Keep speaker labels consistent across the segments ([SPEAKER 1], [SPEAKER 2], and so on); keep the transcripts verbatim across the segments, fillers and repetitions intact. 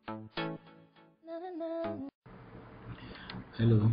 [SPEAKER 1] Hello,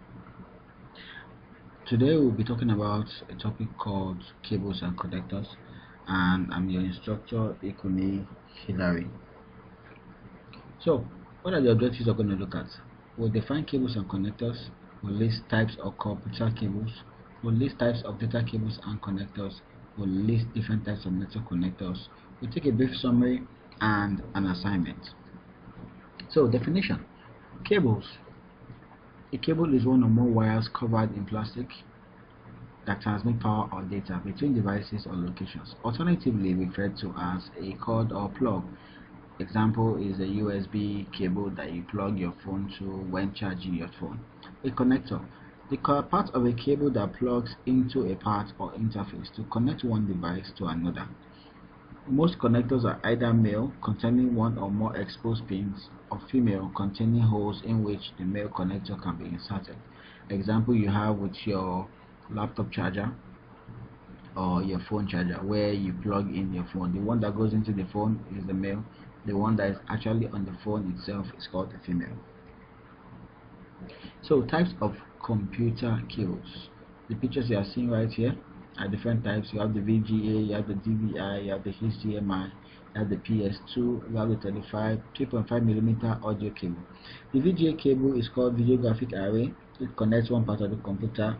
[SPEAKER 1] today we'll be talking about a topic called cables and connectors, and I'm your instructor, Ikuni Hilary. So, what are the objectives we're going to look at? We'll define cables and connectors, we'll list types of computer cables, we'll list types of data cables and connectors, we'll list different types of network connectors, we'll take a brief summary and an assignment. So, definition. Cables. A cable is one or more wires covered in plastic that transmit power or data between devices or locations, alternatively referred to as a cord or plug. Example is a U S B cable that you plug your phone to when charging your phone. A connector. The part of a cable that plugs into a part or interface to connect one device to another. Most connectors are either male, containing one or more exposed pins, or female, containing holes in which the male connector can be inserted. Example you have with your laptop charger or your phone charger, where you plug in your phone. The one that goes into the phone is the male, the one that is actually on the phone itself is called the female. So, types of computer cables. The pictures you are seeing right here are different types. You have the V G A, you have the D V I, you have the H D M I, you have the P S two, you have the thirty-five, three point five millimeter audio cable. The V G A cable is called video graphic array. It connects one part of the computer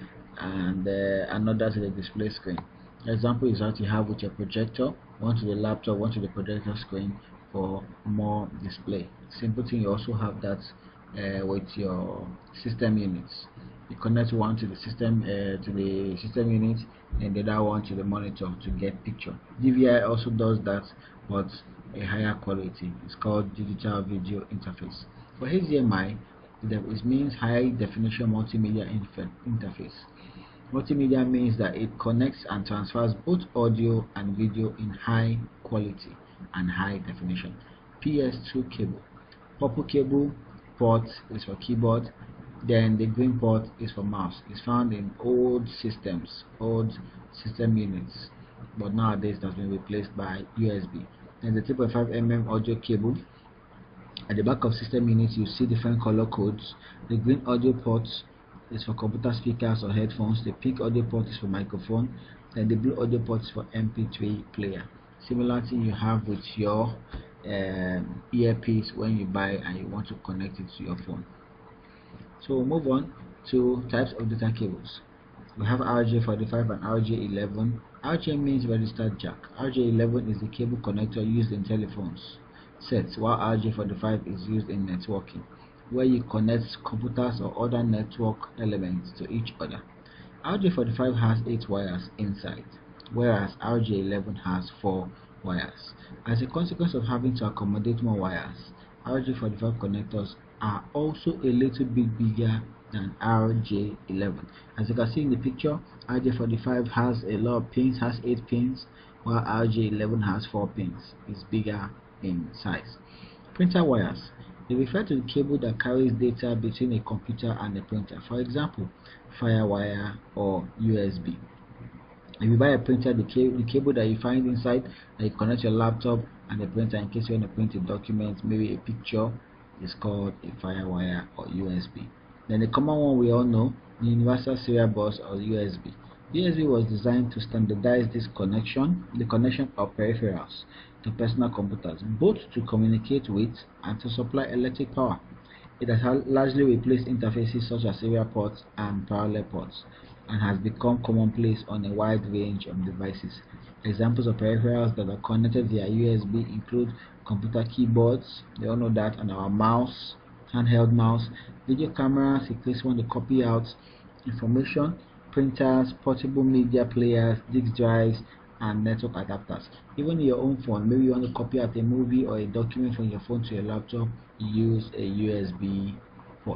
[SPEAKER 1] and uh, another to the display screen. Example is what you have with your projector, one to the laptop, one to the projector screen for more display. Simple thing, you also have that uh, with your system units. You connect one to the system uh, to the system unit and the other one to the monitor to get picture. D V I also does that, but a higher quality. It's called digital video interface. For H D M I, it means high definition multimedia interface. Multimedia means that it connects and transfers both audio and video in high quality and high definition. P S two cable. Purple cable port is for keyboard, then the green port is for mouse. It's found in old systems, old system units, but nowadays it has been replaced by U S B. Then the three point five millimeter audio cable. At the back of system units, you see different color codes. The green audio port is for computer speakers or headphones. The pink audio port is for microphone. Then the blue audio port is for M P three player. Similar thing you have with your um, earpiece when you buy and you want to connect it to your phone. So we'll move on to types of data cables. We have R J forty-five and R J eleven. R J means registered jack. R J eleven is the cable connector used in telephones sets, while R J forty-five is used in networking, where you connect computers or other network elements to each other. R J forty-five has eight wires inside, whereas R J eleven has four wires. As a consequence of having to accommodate more wires, R J forty-five connectors are also a little bit bigger than R J eleven. As you can see in the picture, R J forty-five has a lot of pins, has eight pins, while R J eleven has four pins. It's bigger in size. Printer wires. They refer to the cable that carries data between a computer and a printer. For example, FireWire or U S B. If you buy a printer, the, ca the cable that you find inside, that you connect your laptop and the printer in case you want to print a document, maybe a picture, is called a FireWire or U S B. Then the common one we all know, the Universal Serial Bus or U S B. U S B was designed to standardize this connection, the connection of peripherals to personal computers, both to communicate with and to supply electric power. It has largely replaced interfaces such as serial ports and parallel ports, and has become commonplace on a wide range of devices. Examples of peripherals that are connected via U S B include computer keyboards, they all know that, and our mouse, handheld mouse, video cameras in case you want to copy out information, printers, portable media players, disk drives, and network adapters. Even your own phone, maybe you want to copy out a movie or a document from your phone to your laptop, you use a U S B port.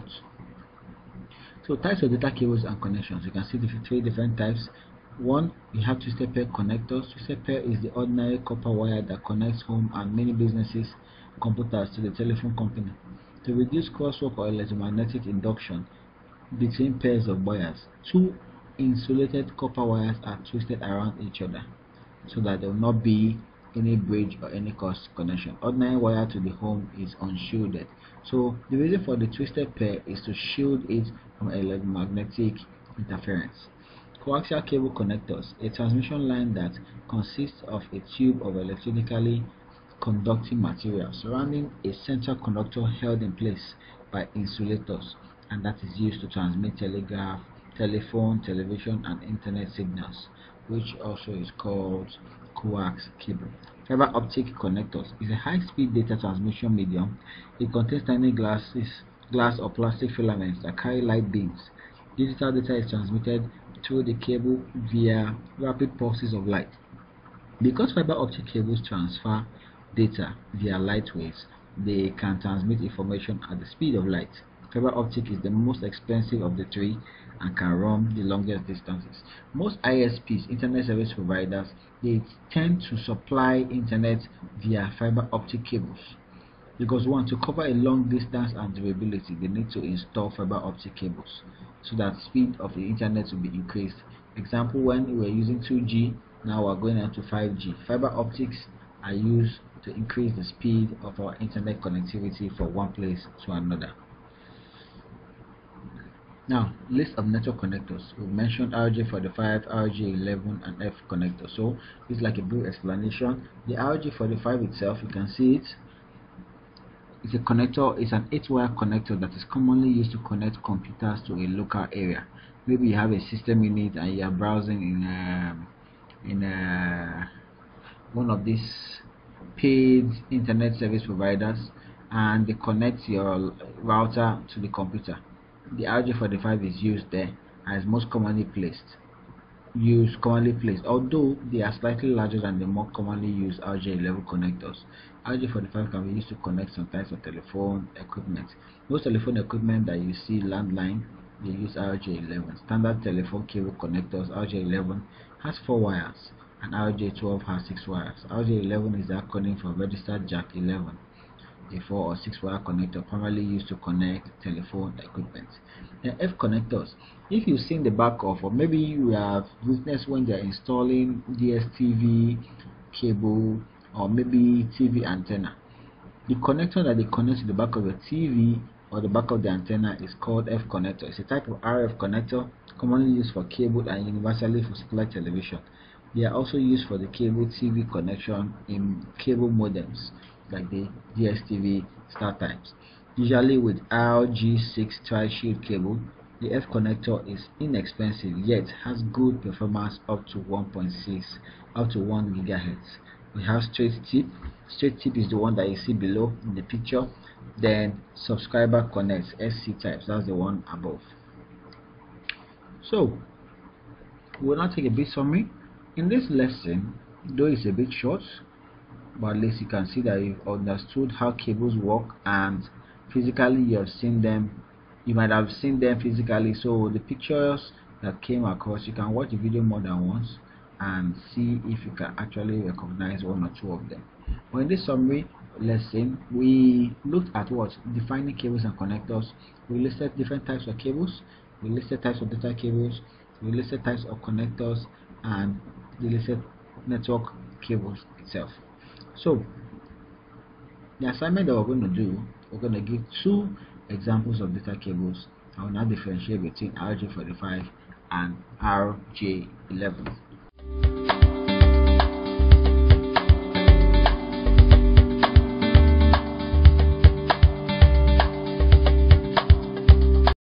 [SPEAKER 1] So types of data cables and connections. You can see the three different types. One, you have twisted pair connectors. Twisted pair is the ordinary copper wire that connects home and many businesses computers to the telephone company. To reduce crosstalk or electromagnetic induction between pairs of wires, two insulated copper wires are twisted around each other so that there will not be any bridge or any cross connection. Ordinary wire to the home is unshielded. So the reason for the twisted pair is to shield it from electromagnetic interference. Coaxial cable connectors, a transmission line that consists of a tube of electrically conducting material surrounding a central conductor held in place by insulators, and that is used to transmit telegraph, telephone, television, and internet signals, which also is called coax cable. Fiber optic connectors is a high-speed data transmission medium. It contains tiny glasses, glass or plastic filaments that carry light beams. Digital data is transmitted through the cable via rapid pulses of light. Because fiber optic cables transfer data via light waves, they can transmit information at the speed of light. Fiber optic is the most expensive of the three and can run the longest distances. Most I S Ps, internet service providers, they tend to supply internet via fiber optic cables. Because one, to cover a long distance and durability, they need to install fiber optic cables so that speed of the internet will be increased. Example, when we were using two G, now we're going on to five G. Fiber optics are used to increase the speed of our internet connectivity from one place to another. Now, list of network connectors. We mentioned R J forty-five, R J eleven, and F connector. So it's like a brief explanation. The R J forty-five itself, you can see it. It's a connector. It's an eight-wire connector that is commonly used to connect computers to a local area. Maybe you have a system unit and you are browsing in um, in a, one of these paid internet service providers, and they connect your router to the computer. The R J forty-five is used there and is most commonly placed. Used commonly placed, although they are slightly larger than the more commonly used R J eleven connectors. R J forty-five can be used to connect some types of telephone equipment. Most telephone equipment that you see, landline, they use R J eleven. Standard telephone cable connectors, R J eleven has four wires and R J twelve has six wires. R J eleven is the acronym for registered jack eleven, a four or six wire connector primarily used to connect telephone equipment. The F connectors, if you've seen the back of, or maybe you have witnessed when they're installing D S T V cable or maybe T V antenna, the connector that they connect to the back of the T V or the back of the antenna is called F connector. It's a type of R F connector commonly used for cable and universally for satellite television. They are also used for the cable T V connection in cable modems like the D S T V StarTimes. Usually with R G six tri-shield cable, the F connector is inexpensive yet has good performance up to one point six, up to one gigahertz. We have straight tip. Straight tip is the one that you see below in the picture. Then subscriber connects, S C types, that's the one above. So we'll now take a bit summary. In this lesson, though it's a bit short, but at least you can see that you've understood how cables work, and physically you have seen them. You might have seen them physically, so the pictures that came across, you can watch the video more than once and see if you can actually recognize one or two of them. But in this summary lesson, we looked at what? Defining cables and connectors. We listed different types of cables, we listed types of data cables, we listed types of connectors, and we listed network cables itself. So the assignment that we're going to do, we're going to give two examples of data cables. I will now differentiate between R J forty-five and R J eleven.